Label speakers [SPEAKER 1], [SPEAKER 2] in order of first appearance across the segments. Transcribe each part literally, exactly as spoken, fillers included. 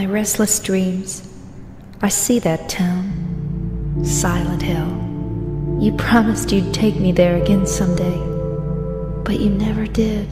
[SPEAKER 1] my restless dreams, I see that town, Silent Hill. You promised you'd take me there again someday, but you never did.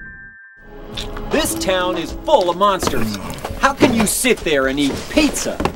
[SPEAKER 2] This town is full of monsters. How can you sit there and eat pizza?